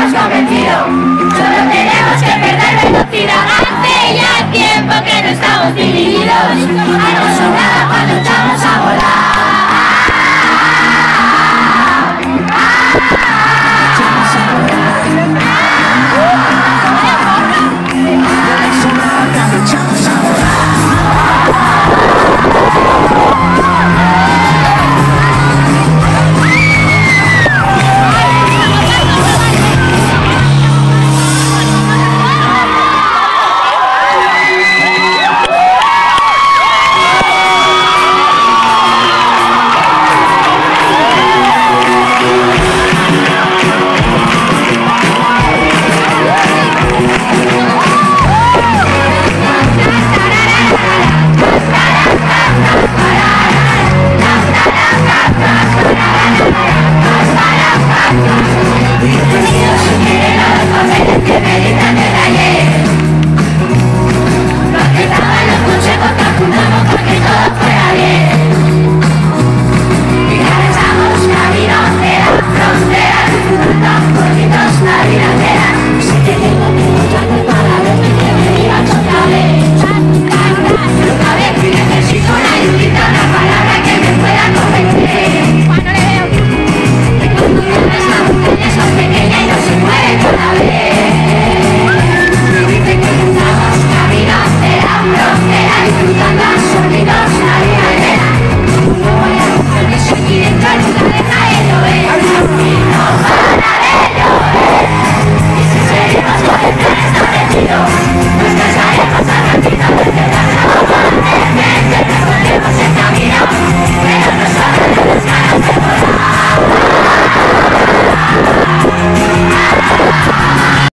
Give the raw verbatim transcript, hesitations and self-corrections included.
hemos convencido. Solo tenemos que perder velocidad. Hace ya tiempo que no estamos divididos. Algo sobraba cuando echamos a volar. Yeah.